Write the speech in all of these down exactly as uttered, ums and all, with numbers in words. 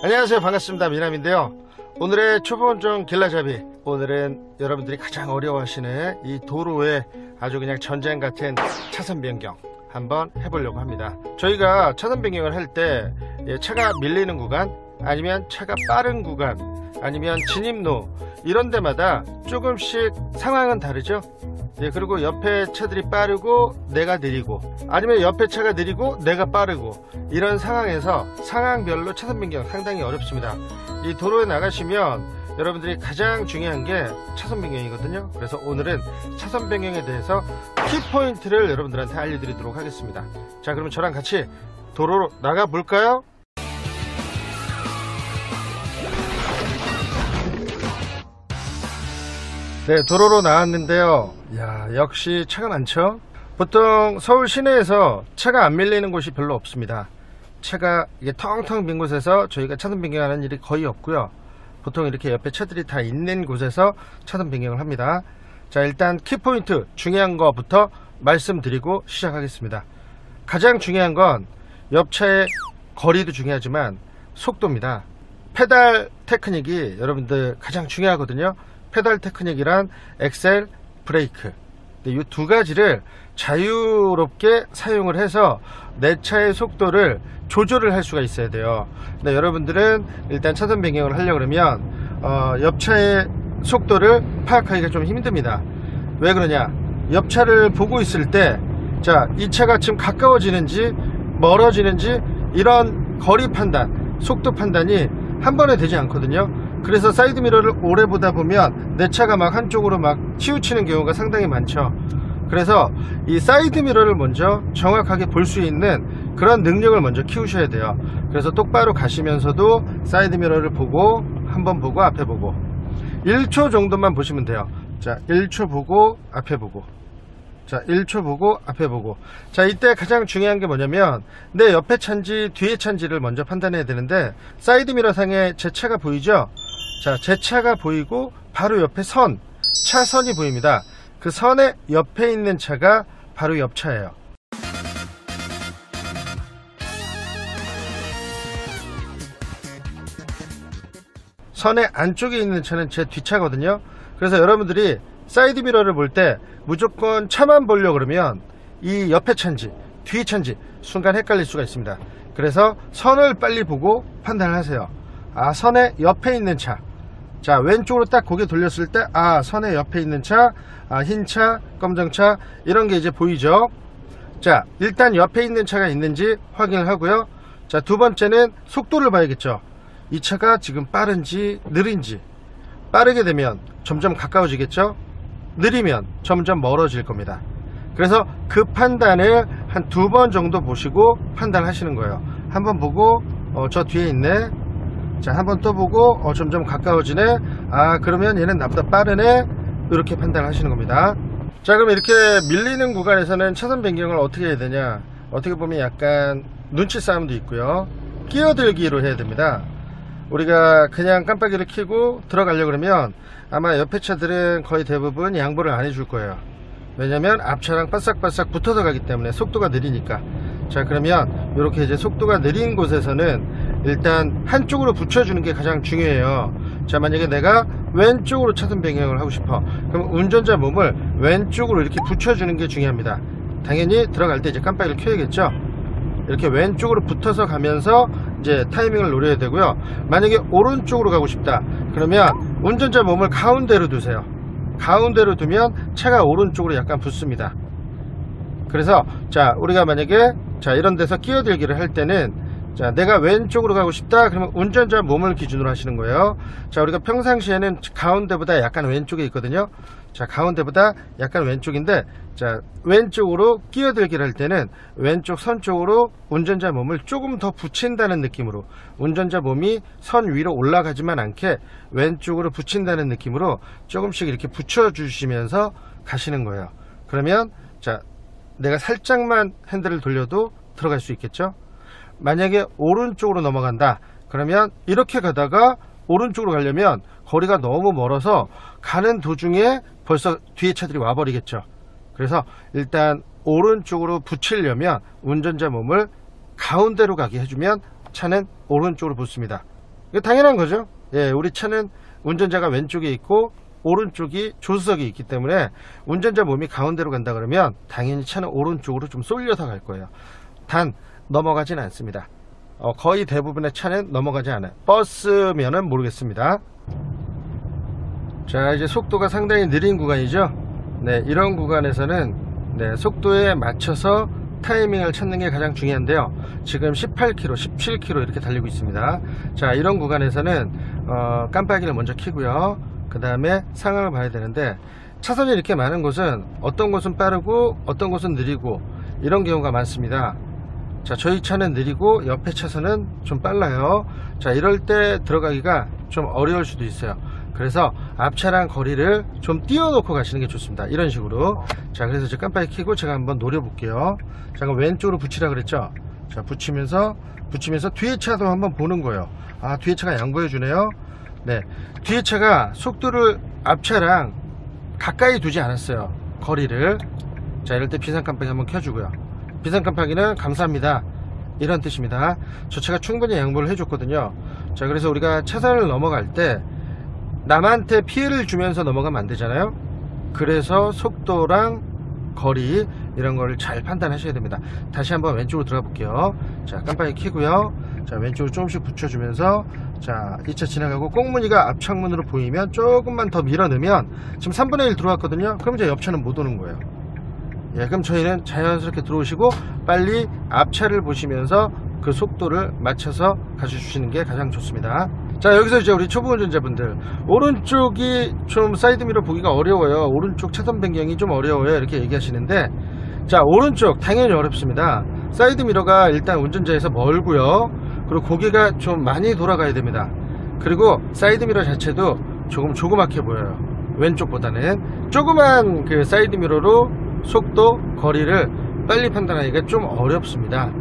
안녕하세요, 반갑습니다. 미남인데요. 오늘의 초보운전 길라잡이, 오늘은 여러분들이 가장 어려워하시는 이 도로에 아주 그냥 전쟁 같은 차선 변경 한번 해보려고 합니다. 저희가 차선 변경을 할 때 차가 밀리는 구간, 아니면 차가 빠른 구간, 아니면 진입로, 이런 데마다 조금씩 상황은 다르죠. 예, 그리고 옆에 차들이 빠르고 내가 느리고, 아니면 옆에 차가 느리고 내가 빠르고, 이런 상황에서 상황별로 차선 변경 상당히 어렵습니다. 이 도로에 나가시면 여러분들이 가장 중요한 게 차선 변경이거든요. 그래서 오늘은 차선 변경에 대해서 키포인트를 여러분들한테 알려드리도록 하겠습니다. 자, 그러면 저랑 같이 도로로 나가 볼까요? 네, 도로로 나왔는데요. 야, 역시 차가 많죠. 보통 서울 시내에서 차가 안 밀리는 곳이 별로 없습니다. 차가 이게 텅텅 빈 곳에서 저희가 차선 변경하는 일이 거의 없고요. 보통 이렇게 옆에 차들이 다 있는 곳에서 차선 변경을 합니다. 자, 일단 키포인트 중요한 거부터 말씀드리고 시작하겠습니다. 가장 중요한 건 옆차의 거리도 중요하지만 속도입니다. 페달 테크닉이 여러분들 가장 중요하거든요. 페달 테크닉이란 엑셀, 브레이크, 이 두 가지를 자유롭게 사용을 해서 내 차의 속도를 조절을 할 수가 있어야 돼요. 근데 여러분들은 일단 차선 변경을 하려고 그러면 어, 옆차의 속도를 파악하기가 좀 힘듭니다. 왜 그러냐, 옆차를 보고 있을 때 자, 이 차가 지금 가까워지는지 멀어지는지 이런 거리 판단, 속도 판단이 한 번에 되지 않거든요. 그래서 사이드미러를 오래 보다 보면 내 차가 막 한쪽으로 막 치우치는 경우가 상당히 많죠. 그래서 이 사이드미러를 먼저 정확하게 볼 수 있는 그런 능력을 먼저 키우셔야 돼요. 그래서 똑바로 가시면서도 사이드미러를 보고, 한번 보고 앞에 보고, 일 초 정도만 보시면 돼요. 자, 일 초 보고 앞에 보고, 자, 일 초 보고 앞에 보고. 자, 이때 가장 중요한 게 뭐냐면 내 옆에 차인지 뒤에 차인지를 먼저 판단해야 되는데, 사이드미러 상에 제 차가 보이죠? 자, 제 차가 보이고 바로 옆에 선, 차선이 보입니다. 그 선의 옆에 있는 차가 바로 옆차예요. 선의 안쪽에 있는 차는 제 뒷차거든요. 그래서 여러분들이 사이드미러를 볼 때 무조건 차만 보려고 그러면 이 옆에 차인지 뒤에 차인지 순간 헷갈릴 수가 있습니다. 그래서 선을 빨리 보고 판단을 하세요. 아, 선의 옆에 있는 차, 자, 왼쪽으로 딱 고개 돌렸을 때 아, 선의 옆에 있는 차, 아, 흰차, 검정차, 이런 게 이제 보이죠. 자, 일단 옆에 있는 차가 있는지 확인을 하고요. 자, 두 번째는 속도를 봐야겠죠. 이 차가 지금 빠른지 느린지. 빠르게 되면 점점 가까워지겠죠. 느리면 점점 멀어질 겁니다. 그래서 그 판단을 한 두 번 정도 보시고 판단하시는 거예요. 한 번 보고 어, 저 뒤에 있네. 자, 한 번 또 보고 어, 점점 가까워지네. 아, 그러면 얘는 나보다 빠르네. 이렇게 판단을 하시는 겁니다. 자, 그럼 이렇게 밀리는 구간에서는 차선 변경을 어떻게 해야 되냐, 어떻게 보면 약간 눈치 싸움도 있고요. 끼어들기로 해야 됩니다. 우리가 그냥 깜빡이를 켜고 들어가려고 그러면 아마 옆에 차들은 거의 대부분 양보를 안 해줄 거예요. 왜냐면 앞차랑 바싹바싹 붙어서 가기 때문에, 속도가 느리니까. 자, 그러면 이렇게 이제 속도가 느린 곳에서는 일단 한쪽으로 붙여주는 게 가장 중요해요. 자, 만약에 내가 왼쪽으로 차선 변경을 하고 싶어, 그럼 운전자 몸을 왼쪽으로 이렇게 붙여주는 게 중요합니다. 당연히 들어갈 때 이제 깜빡이를 켜야겠죠. 이렇게 왼쪽으로 붙어서 가면서 이제 타이밍을 노려야 되고요. 만약에 오른쪽으로 가고 싶다 그러면 운전자 몸을 가운데로 두세요. 가운데로 두면 차가 오른쪽으로 약간 붙습니다. 그래서 자, 우리가 만약에 자, 이런 데서 끼어들기를 할 때는, 자, 내가 왼쪽으로 가고 싶다 그러면 운전자 몸을 기준으로 하시는 거예요. 자, 우리가 평상시에는 가운데보다 약간 왼쪽에 있거든요. 자, 가운데보다 약간 왼쪽인데, 자, 왼쪽으로 끼어들기를 할 때는 왼쪽 선 쪽으로 운전자 몸을 조금 더 붙인다는 느낌으로, 운전자 몸이 선 위로 올라가지만 않게 왼쪽으로 붙인다는 느낌으로 조금씩 이렇게 붙여주시면서 가시는 거예요. 그러면 자, 내가 살짝만 핸들을 돌려도 들어갈 수 있겠죠. 만약에 오른쪽으로 넘어간다 그러면 이렇게 가다가 오른쪽으로 가려면 거리가 너무 멀어서 가는 도중에 벌써 뒤에 차들이 와버리겠죠. 그래서 일단 오른쪽으로 붙이려면 운전자 몸을 가운데로 가게 해주면 차는 오른쪽으로 붙습니다. 이거 당연한 거죠. 예, 우리 차는 운전자가 왼쪽에 있고 오른쪽이 조수석이 있기 때문에 운전자 몸이 가운데로 간다 그러면 당연히 차는 오른쪽으로 좀 쏠려서 갈 거예요. 단 넘어가진 않습니다. 어, 거의 대부분의 차는 넘어가지 않아요. 버스면은 모르겠습니다. 자, 이제 속도가 상당히 느린 구간이죠. 네, 이런 구간에서는 네, 속도에 맞춰서 타이밍을 찾는 게 가장 중요한데요. 지금 십팔 킬로미터, 십칠 킬로미터 이렇게 달리고 있습니다. 자, 이런 구간에서는 어, 깜빡이를 먼저 켜고요. 그 다음에 상황을 봐야 되는데, 차선이 이렇게 많은 곳은 어떤 곳은 빠르고 어떤 곳은 느리고 이런 경우가 많습니다. 자, 저희 차는 느리고 옆에 차선은 좀 빨라요. 자, 이럴 때 들어가기가 좀 어려울 수도 있어요. 그래서 앞차랑 거리를 좀 띄워놓고 가시는 게 좋습니다. 이런 식으로. 자, 그래서 이제 깜빡이 켜고 제가 한번 노려볼게요. 자, 그럼 왼쪽으로 붙이라 그랬죠. 자, 붙이면서 붙이면서 뒤에 차도 한번 보는 거예요. 아, 뒤에 차가 양보해 주네요. 네, 뒤에 차가 속도를 앞차랑 가까이 두지 않았어요. 거리를. 자, 이럴 때 비상 깜빡이 한번 켜주고요. 비상 깜빡이는 감사합니다 이런 뜻입니다. 저 차가 충분히 양보를 해줬거든요. 자, 그래서 우리가 차선을 넘어갈 때 남한테 피해를 주면서 넘어가면 안 되잖아요. 그래서 속도랑 거리 이런 거를 잘 판단하셔야 됩니다. 다시 한번 왼쪽으로 들어가 볼게요. 자, 깜빡이 켜고요. 자, 왼쪽으로 조금씩 붙여주면서, 자, 이 차 지나가고 꽁무니가 앞창문으로 보이면 조금만 더 밀어 넣으면 지금 삼분의 일 들어왔거든요. 그럼 이제 옆차는 못 오는 거예요. 예, 그럼 저희는 자연스럽게 들어오시고 빨리 앞차를 보시면서 그 속도를 맞춰서 가져주시는 게 가장 좋습니다. 자, 여기서 이제 우리 초보 운전자분들, 오른쪽이 좀 사이드미러 보기가 어려워요, 오른쪽 차선 변경이 좀 어려워요, 이렇게 얘기하시는데, 자, 오른쪽 당연히 어렵습니다. 사이드미러가 일단 운전자에서 멀고요, 그리고 고개가 좀 많이 돌아가야 됩니다. 그리고 사이드미러 자체도 조금 조그맣게 보여요. 왼쪽보다는. 조그만 그 사이드미러로 속도, 거리를 빨리 판단하기가 좀 어렵습니다.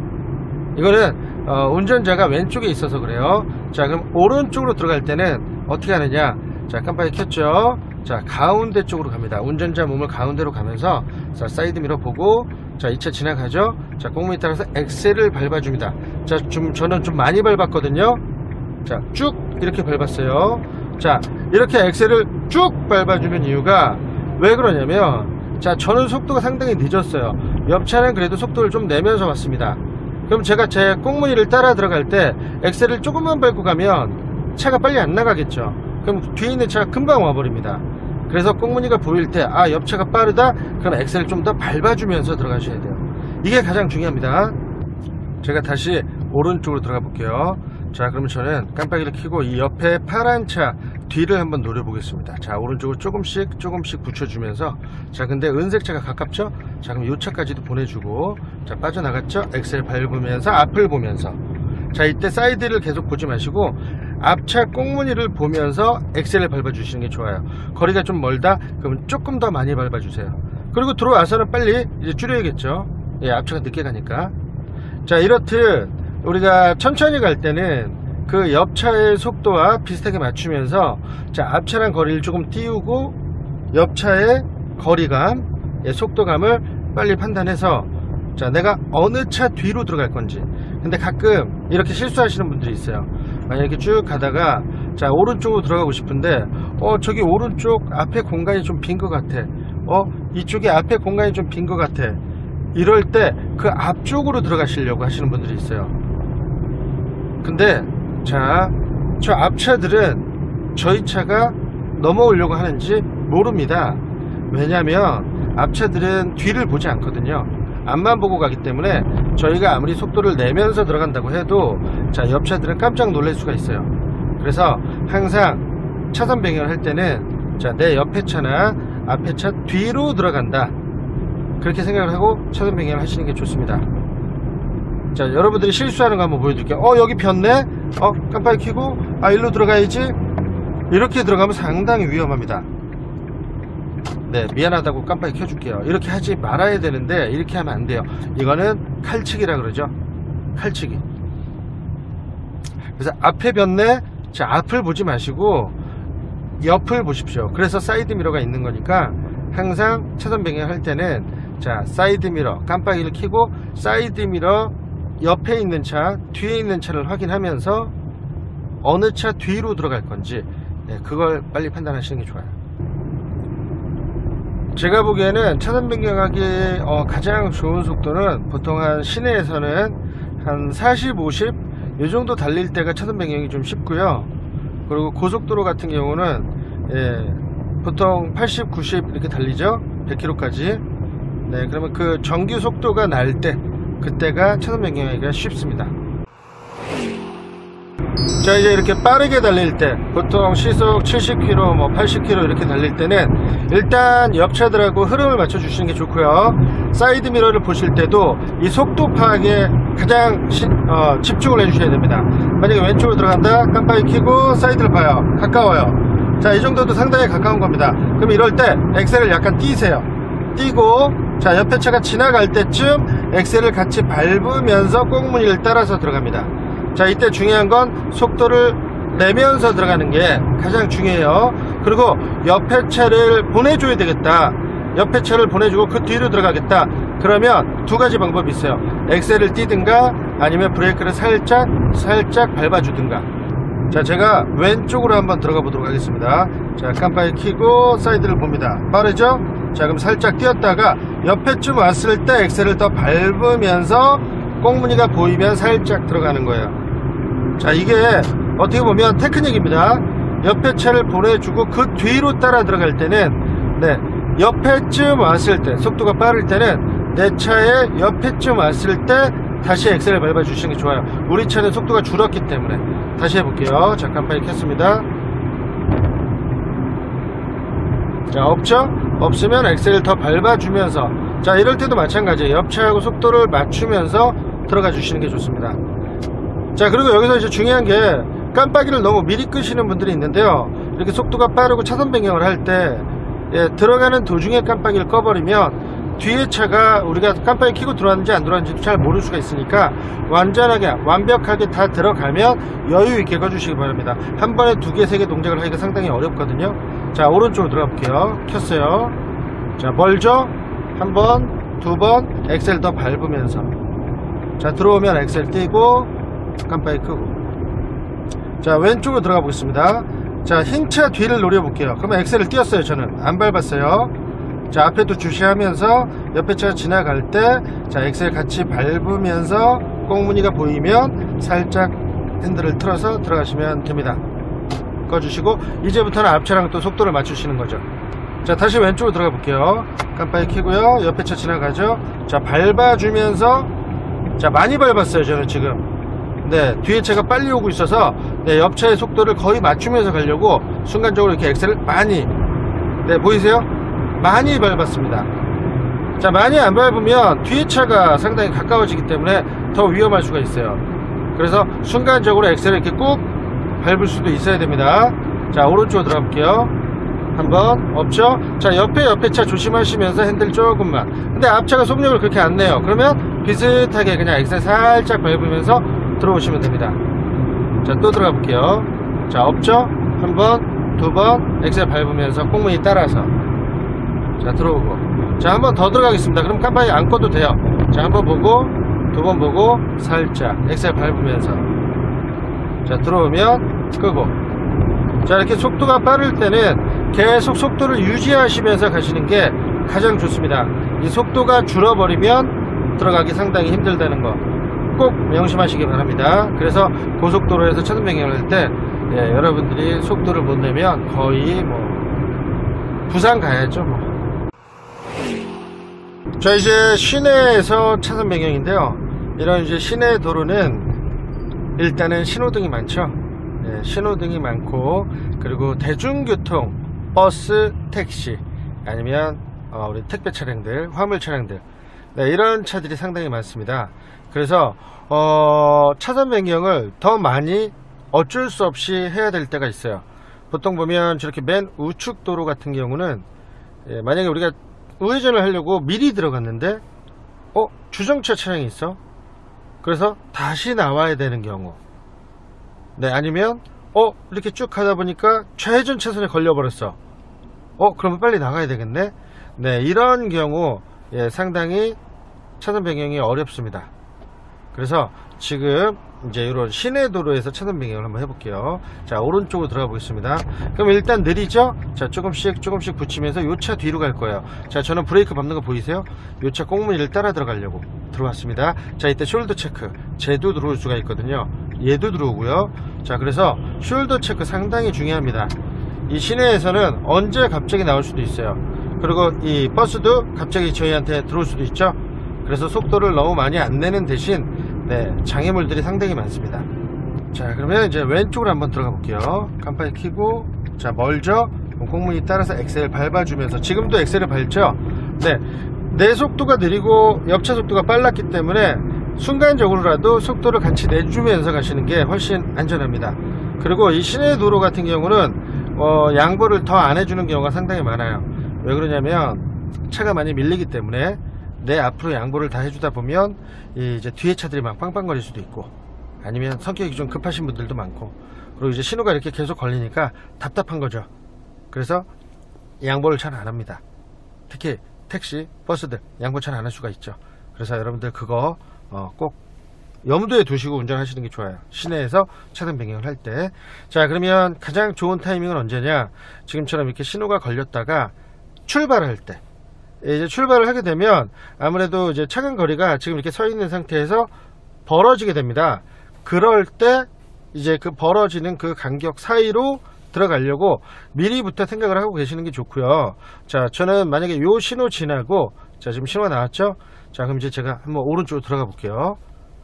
이거는 어, 운전자가 왼쪽에 있어서 그래요. 자, 그럼 오른쪽으로 들어갈 때는 어떻게 하느냐. 자, 깜빡이 켰죠. 자, 가운데 쪽으로 갑니다. 운전자 몸을 가운데로 가면서, 자, 사이드미러 보고, 자, 이 차 지나가죠. 자, 꽁무니 따라서 엑셀을 밟아줍니다. 자, 좀 저는 좀 많이 밟았거든요. 자, 쭉 이렇게 밟았어요. 자, 이렇게 엑셀을 쭉 밟아주는 이유가 왜 그러냐면, 자, 저는 속도가 상당히 늦었어요. 옆차는 그래도 속도를 좀 내면서 왔습니다. 그럼 제가 제 꽁무니를 따라 들어갈 때 엑셀을 조금만 밟고 가면 차가 빨리 안 나가겠죠. 그럼 뒤에 있는 차가 금방 와버립니다. 그래서 꽁무니가 보일 때, 아, 옆차가 빠르다, 그럼 엑셀을 좀 더 밟아주면서 들어가셔야 돼요. 이게 가장 중요합니다. 제가 다시 오른쪽으로 들어가 볼게요. 자, 그러면 저는 깜빡이를 켜고 이 옆에 파란 차 뒤를 한번 노려보겠습니다. 자, 오른쪽으로 조금씩 조금씩 붙여주면서, 자, 근데 은색 차가 가깝죠? 자, 그럼 이 차까지도 보내주고, 자, 빠져나갔죠? 엑셀 밟으면서 앞을 보면서, 자, 이때 사이드를 계속 보지 마시고 앞차 꽁무니를 보면서 엑셀을 밟아주시는 게 좋아요. 거리가 좀 멀다? 그러면 조금 더 많이 밟아주세요. 그리고 들어와서는 빨리 이제 줄여야겠죠. 예, 앞차가 늦게 가니까. 자, 이렇듯 우리가 천천히 갈 때는 그 옆차의 속도와 비슷하게 맞추면서, 자, 앞차랑 거리를 조금 띄우고 옆차의 거리감, 예, 속도감을 빨리 판단해서, 자, 내가 어느 차 뒤로 들어갈 건지. 근데 가끔 이렇게 실수하시는 분들이 있어요. 만약에 쭉 가다가, 자, 오른쪽으로 들어가고 싶은데, 어, 저기 오른쪽 앞에 공간이 좀 빈 것 같아. 어, 이쪽에 앞에 공간이 좀 빈 것 같아. 이럴 때 그 앞쪽으로 들어가시려고 하시는 분들이 있어요. 근데, 자, 저 앞차들은 저희 차가 넘어오려고 하는지 모릅니다. 왜냐면 앞차들은 뒤를 보지 않거든요. 앞만 보고 가기 때문에 저희가 아무리 속도를 내면서 들어간다고 해도, 자, 옆차들은 깜짝 놀랄 수가 있어요. 그래서 항상 차선 변경을 할 때는, 자, 내 옆에 차나 앞에 차 뒤로 들어간다, 그렇게 생각을 하고 차선 변경을 하시는 게 좋습니다. 자, 여러분들이 실수하는 거 한번 보여드릴게요. 어, 여기 폈네? 어, 깜빡이 켜고, 아, 일로 들어가야지? 이렇게 들어가면 상당히 위험합니다. 네, 미안하다고 깜빡이 켜줄게요. 이렇게 하지 말아야 되는데 이렇게 하면 안 돼요. 이거는 칼치기라 그러죠. 칼치기. 그래서 앞에 폈네? 자, 앞을 보지 마시고 옆을 보십시오. 그래서 사이드미러가 있는 거니까 항상 차선 변경할 때는, 자, 사이드미러 깜빡이를 켜고 사이드미러 옆에 있는 차, 뒤에 있는 차를 확인하면서 어느 차 뒤로 들어갈 건지, 예, 그걸 빨리 판단하시는 게 좋아요. 제가 보기에는 차선 변경하기 어, 가장 좋은 속도는 보통 한 시내에서는 한 사십, 오십 이 정도 달릴 때가 차선 변경이 좀 쉽고요. 그리고 고속도로 같은 경우는 예, 보통 팔십, 구십 이렇게 달리죠. 백 킬로미터까지. 네, 그러면 그 정규 속도가 날 때, 그때가 차선 변경하기가 쉽습니다. 자, 이제 이렇게 빠르게 달릴 때, 보통 시속 칠십 킬로미터, 뭐 팔십 킬로미터 이렇게 달릴 때는 일단 옆차들하고 흐름을 맞춰 주시는 게 좋고요. 사이드 미러를 보실 때도 이 속도 파악에 가장 시, 어, 집중을 해 주셔야 됩니다. 만약에 왼쪽으로 들어간다, 깜빡이 켜고 사이드를 봐요. 가까워요. 자, 이 정도도 상당히 가까운 겁니다. 그럼 이럴 때 엑셀을 약간 띄세요. 띄고, 자, 옆에 차가 지나갈 때쯤 엑셀을 같이 밟으면서 꽁무니를 따라서 들어갑니다. 자, 이때 중요한 건 속도를 내면서 들어가는 게 가장 중요해요. 그리고 옆에 차를 보내줘야 되겠다. 옆에 차를 보내주고 그 뒤로 들어가겠다. 그러면 두 가지 방법이 있어요. 엑셀을 띄든가 아니면 브레이크를 살짝 살짝 밟아주든가. 자, 제가 왼쪽으로 한번 들어가 보도록 하겠습니다. 자, 깜빡이 켜고 사이드를 봅니다. 빠르죠? 자, 그럼 살짝 띄었다가 옆에쯤 왔을 때 엑셀을 더 밟으면서 꽁무니가 보이면 살짝 들어가는 거예요. 자, 이게 어떻게 보면 테크닉입니다. 옆에 차를 보내주고 그 뒤로 따라 들어갈 때는, 네, 옆에쯤 왔을 때, 속도가 빠를 때는 내 차의 옆에쯤 왔을 때 다시 엑셀을 밟아 주시는 게 좋아요. 우리 차는 속도가 줄었기 때문에. 다시 해볼게요. 자, 깜빡이 켰습니다. 자, 없죠? 없으면 엑셀을 더 밟아주면서, 자, 이럴 때도 마찬가지예요. 옆차하고 속도를 맞추면서 들어가 주시는 게 좋습니다. 자, 그리고 여기서 이제 중요한 게 깜빡이를 너무 미리 끄시는 분들이 있는데요. 이렇게 속도가 빠르고 차선 변경을 할 때, 예, 들어가는 도중에 깜빡이를 꺼버리면 뒤에 차가 우리가 깜빡이 켜고 들어왔는지 안 들어왔는지도 잘 모를 수가 있으니까 완전하게 완벽하게 다 들어가면 여유 있게 꺼주시기 바랍니다. 한 번에 두 개, 세 개 동작을 하기가 상당히 어렵거든요. 자, 오른쪽으로 들어가 볼게요. 켰어요. 자, 멀죠? 한 번, 두 번, 엑셀 더 밟으면서. 자, 들어오면 엑셀 띄고 깜빡이 끄고. 자, 왼쪽으로 들어가 보겠습니다. 자, 흰 차 뒤를 노려볼게요. 그러면 엑셀을 띄었어요. 저는 안 밟았어요. 자, 앞에도 주시하면서 옆에 차가 지나갈 때, 자, 엑셀 같이 밟으면서 꽁무니가 보이면 살짝 핸들을 틀어서 들어가시면 됩니다. 꺼주시고, 이제부터는 앞차랑 또 속도를 맞추시는 거죠. 자, 다시 왼쪽으로 들어가 볼게요. 깜빡이 켜고요. 옆에 차 지나가죠. 자, 밟아주면서, 자, 많이 밟았어요. 저는 지금. 네, 뒤에 차가 빨리 오고 있어서, 네, 옆차의 속도를 거의 맞추면서 가려고 순간적으로 이렇게 엑셀을 많이, 네, 보이세요? 많이 밟았습니다. 자, 많이 안 밟으면 뒤에 차가 상당히 가까워지기 때문에 더 위험할 수가 있어요. 그래서 순간적으로 엑셀을 이렇게 꾹 밟을 수도 있어야 됩니다. 자, 오른쪽으로 들어가 볼게요. 한번 없죠? 자, 옆에 옆에 차 조심하시면서 핸들 조금만. 근데 앞차가 속력을 그렇게 안 내요. 그러면 비슷하게 그냥 엑셀 살짝 밟으면서 들어오시면 됩니다. 자, 또 들어가 볼게요. 자, 없죠? 한 번, 두 번 엑셀 밟으면서 꽁무니 따라서. 자, 들어오고. 자, 한 번 더 들어가겠습니다. 그럼 깜빡이 안 꺼도 돼요. 자, 한 번 보고, 두 번 보고, 살짝 엑셀 밟으면서. 자, 들어오면 끄고. 자, 이렇게 속도가 빠를 때는 계속 속도를 유지하시면서 가시는 게 가장 좋습니다. 이 속도가 줄어버리면 들어가기 상당히 힘들다는 거 꼭 명심하시기 바랍니다. 그래서 고속도로에서 차선 변경을 할 때, 예, 여러분들이 속도를 못 내면 거의 뭐 부산 가야죠 뭐. 자, 이제 시내에서 차선 변경인데요. 이런 이제 시내 도로는 일단은 신호등이 많죠. 네, 신호등이 많고, 그리고 대중교통, 버스, 택시, 아니면 어, 우리 택배 차량들, 화물 차량들, 네, 이런 차들이 상당히 많습니다. 그래서 어, 차선 변경을 더 많이 어쩔 수 없이 해야 될 때가 있어요. 보통 보면 저렇게 맨 우측 도로 같은 경우는, 예, 만약에 우리가 우회전을 하려고 미리 들어갔는데 어? 주정차 차량이 있어? 그래서 다시 나와야 되는 경우, 네, 아니면 어? 이렇게 쭉 가다 보니까 좌회전 차선에 걸려버렸어. 어? 그러면 빨리 나가야 되겠네. 네, 이런 경우, 예, 상당히 차선 변경이 어렵습니다. 그래서 지금 이제 이런 시내 도로에서 차선 변경을 한번 해볼게요. 자, 오른쪽으로 들어가 보겠습니다. 그럼 일단 느리죠? 자, 조금씩 조금씩 붙이면서 요 차 뒤로 갈 거예요. 자, 저는 브레이크 밟는 거 보이세요? 요 차 꽁무니를 따라 들어가려고 들어왔습니다. 자, 이때 숄더 체크, 쟤도 들어올 수가 있거든요. 얘도 들어오고요. 자, 그래서 숄더 체크 상당히 중요합니다. 이 시내에서는 언제 갑자기 나올 수도 있어요. 그리고 이 버스도 갑자기 저희한테 들어올 수도 있죠. 그래서 속도를 너무 많이 안 내는 대신 네, 장애물들이 상당히 많습니다. 자, 그러면 이제 왼쪽으로 한번 들어가 볼게요. 깜빡이 켜고, 자, 멀죠? 꽁무니 따라서 엑셀 밟아주면서, 지금도 엑셀을 밟죠? 네, 내 속도가 느리고 옆차 속도가 빨랐기 때문에 순간적으로라도 속도를 같이 내주면서 가시는 게 훨씬 안전합니다. 그리고 이 시내 도로 같은 경우는 어, 양보를 더 안 해주는 경우가 상당히 많아요. 왜 그러냐면 차가 많이 밀리기 때문에 내 앞으로 양보를 다 해주다 보면 이제 뒤에 차들이 막 빵빵거릴 수도 있고, 아니면 성격이 좀 급하신 분들도 많고, 그리고 이제 신호가 이렇게 계속 걸리니까 답답한 거죠. 그래서 양보를 잘 안 합니다. 특히 택시, 버스들 양보 잘 안 할 수가 있죠. 그래서 여러분들 그거 어, 꼭 염두에 두시고 운전하시는 게 좋아요. 시내에서 차선 변경을 할 때. 자, 그러면 가장 좋은 타이밍은 언제냐? 지금처럼 이렇게 신호가 걸렸다가 출발할 때. 이제 출발을 하게 되면 아무래도 이제 차간 거리가 지금 이렇게 서 있는 상태에서 벌어지게 됩니다. 그럴 때 이제 그 벌어지는 그 간격 사이로 들어가려고 미리부터 생각을 하고 계시는 게 좋고요. 자, 저는 만약에 요 신호 지나고, 자, 지금 신호가 나왔죠? 자, 그럼 이제 제가 한번 오른쪽으로 들어가 볼게요.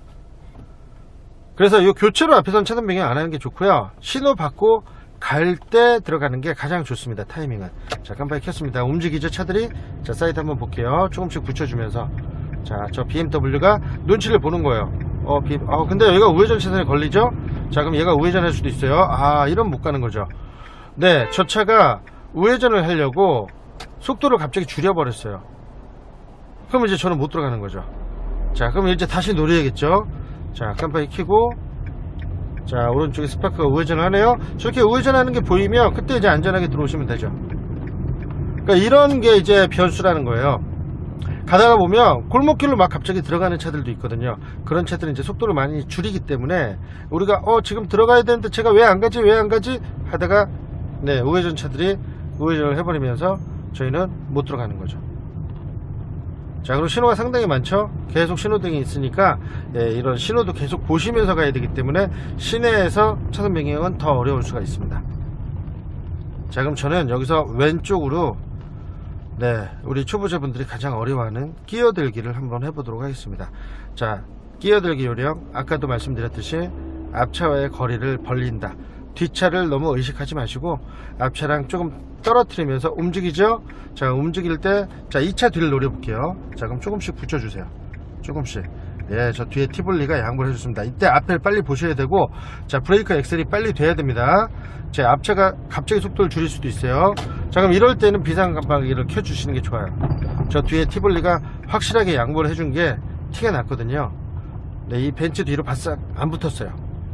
그래서 요 교차로 앞에서는 차선 변경 안 하는 게 좋고요. 신호 받고 갈 때 들어가는 게 가장 좋습니다. 타이밍은. 자, 깜빡이 켰습니다. 움직이죠, 차들이? 자, 사이드 한번 볼게요. 조금씩 붙여주면서. 자, 저 비엠더블유가 눈치를 보는 거예요. 어, 비, 어, 근데 여기가 우회전 차선에 걸리죠? 자, 그럼 얘가 우회전할 수도 있어요. 아, 이러면 못 가는 거죠. 네, 저 차가 우회전을 하려고 속도를 갑자기 줄여버렸어요. 그럼 이제 저는 못 들어가는 거죠. 자, 그럼 이제 다시 노려야겠죠? 자, 깜빡이 켜고, 자, 오른쪽에 스파크가 우회전을 하네요. 저렇게 우회전하는 게 보이면 그때 이제 안전하게 들어오시면 되죠. 그러니까 이런 게 이제 변수라는 거예요. 가다가 보면 골목길로 막 갑자기 들어가는 차들도 있거든요. 그런 차들은 이제 속도를 많이 줄이기 때문에 우리가 어 지금 들어가야 되는데 제가 왜 안 가지 왜 안 가지 하다가 네, 우회전 차들이 우회전을 해버리면서 저희는 못 들어가는 거죠. 자, 그리고 신호가 상당히 많죠. 계속 신호등이 있으니까 예, 이런 신호도 계속 보시면서 가야 되기 때문에 시내에서 차선 변경은 더 어려울 수가 있습니다. 자, 그럼 저는 여기서 왼쪽으로 네, 우리 초보자분들이 가장 어려워하는 끼어들기를 한번 해보도록 하겠습니다. 자, 끼어들기 요령, 아까도 말씀드렸듯이 앞차와의 거리를 벌린다. 뒷차를 너무 의식하지 마시고 앞차랑 조금 떨어뜨리면서 움직이죠. 자, 움직일 때 자, 이 차 뒤를 노려볼게요. 자, 그럼 조금씩 붙여주세요. 조금씩. 예, 저 뒤에 티볼리가 양보를 해줬습니다. 이때 앞을 빨리 보셔야 되고, 자, 브레이크 엑셀이 빨리 돼야 됩니다. 제 앞차가 갑자기 속도를 줄일 수도 있어요. 자, 그럼 이럴 때는 비상 깜빡이를 켜주시는 게 좋아요. 저 뒤에 티볼리가 확실하게 양보를 해준 게 티가 났거든요. 네, 이 벤츠 뒤로 바싹 안 붙었어요.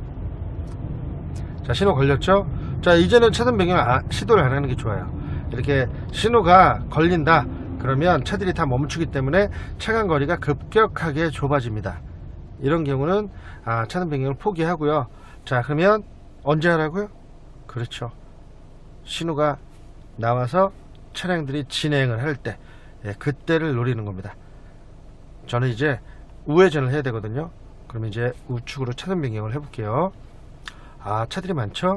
자, 신호 걸렸죠? 자, 이제는 차선 변경을 아, 시도를 안 하는 게 좋아요. 이렇게 신호가 걸린다 그러면 차들이 다 멈추기 때문에 차간 거리가 급격하게 좁아집니다. 이런 경우는 아, 차선 변경을 포기하고요. 자, 그러면 언제 하라고요? 그렇죠, 신호가 나와서 차량들이 진행을 할 때, 예, 그때를 노리는 겁니다. 저는 이제 우회전을 해야 되거든요. 그러면 이제 우측으로 차선 변경을 해볼게요. 아, 차들이 많죠?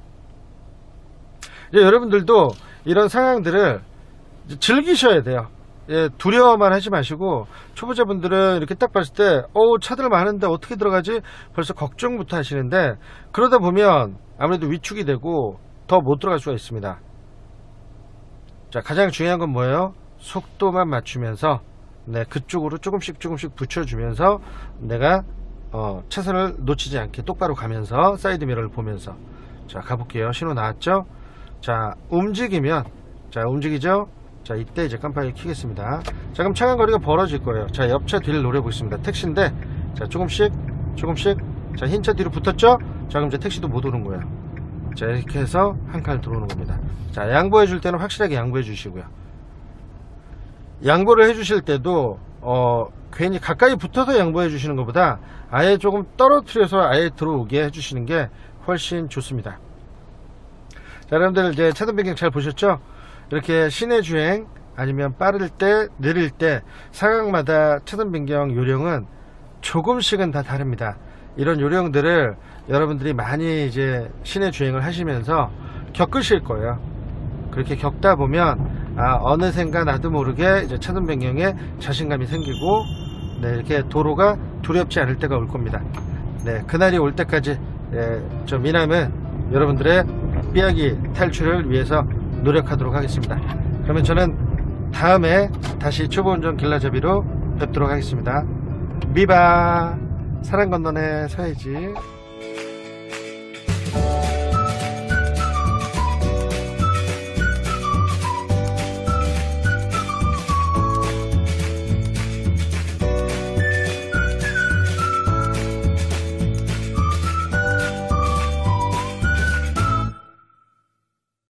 이제 여러분들도 이런 상황들을 즐기셔야 돼요. 예, 두려워만 하지 마시고, 초보자분들은 이렇게 딱 봤을 때 어 차들 많은데 어떻게 들어가지 벌써 걱정부터 하시는데, 그러다 보면 아무래도 위축이 되고 더 못 들어갈 수가 있습니다. 자, 가장 중요한 건 뭐예요? 속도만 맞추면서 네, 그쪽으로 조금씩 조금씩 붙여주면서 내가 어, 차선을 놓치지 않게 똑바로 가면서 사이드 미러를 보면서. 자, 가볼게요. 신호 나왔죠? 자, 움직이면, 자, 움직이죠? 자, 이때 이제 깜빡이 켜겠습니다. 자, 그럼 차간 거리가 벌어질 거예요. 자, 옆차 뒤를 노려보겠습니다. 택시인데, 자, 조금씩 조금씩, 자, 흰 차 뒤로 붙었죠? 자, 그럼 이제 택시도 못 오는 거예요. 자, 이렇게 해서 한 칸 들어오는 겁니다. 자, 양보해 줄 때는 확실하게 양보해 주시고요. 양보를 해 주실 때도 어, 괜히 가까이 붙어서 양보해 주시는 것보다 아예 조금 떨어뜨려서 아예 들어오게 해주시는 게 훨씬 좋습니다. 자, 여러분들 이제 차선 변경 잘 보셨죠? 이렇게 시내 주행 아니면 빠를 때 느릴 때 상황마다 차선 변경 요령은 조금씩은 다 다릅니다. 이런 요령들을 여러분들이 많이 이제 시내 주행을 하시면서 겪으실 거예요. 그렇게 겪다 보면 아, 어느샌가 나도 모르게 이제 차선 변경에 자신감이 생기고 네, 이렇게 도로가 두렵지 않을 때가 올 겁니다. 네, 그날이 올 때까지 네, 저 미남은 여러분들의 삐약이 탈출을 위해서 노력하도록 하겠습니다. 그러면 저는 다음에 다시 초보운전 길라잡이로 뵙도록 하겠습니다. 미바 사랑 건너네 서해지.